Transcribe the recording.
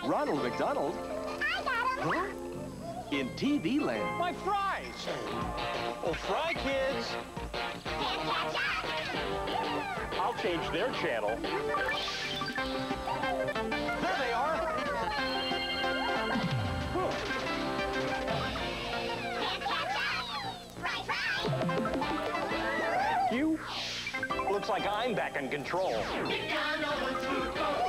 Ronald McDonald. I got him. Huh? In TV land. My fries! Oh, fry kids! Can't catch up. I'll change their channel. There they are! Can't catch up. Fry, fry. Thank you. Looks like I'm back in control. McDonald's food court.